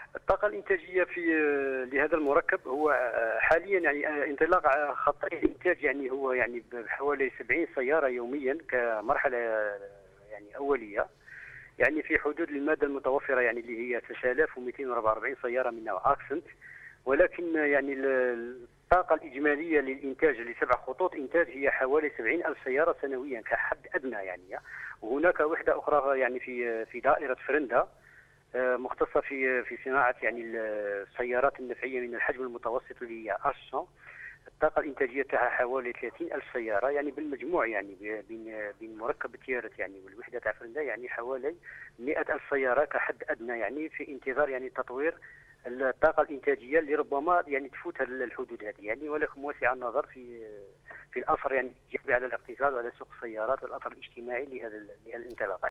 الطاقة الإنتاجية في لهذا المركب هو حاليا يعني انطلاق خط الإنتاج، يعني هو يعني بحوالي 70 سيارة يوميا كمرحلة يعني أولية، يعني في حدود المادة المتوفرة يعني اللي هي 9244 سيارة من نوع أكسنت. ولكن يعني الطاقة الإجمالية للإنتاج لسبع خطوط إنتاج هي حوالي 70 ألف سيارة سنويا كحد أدنى يعني. وهناك وحدة أخرى يعني في دائرة فرندا مختصة في صناعة يعني السيارات النفعية من الحجم المتوسط اللي هي أش. الطاقة الإنتاجية تاعها حوالي 30 ألف سيارة، يعني بالمجموع يعني بين مركب تيارت يعني والوحدة تاع فرندا يعني حوالي 100 ألف سيارة كحد أدنى، يعني في انتظار يعني تطوير الطاقة الإنتاجية اللي ربما يعني تفوت الحدود هذه يعني. ولكن واسع النظر في الأثر يعني على الاقتصاد وعلى سوق السيارات والأثر الاجتماعي لهذا الانطلاق.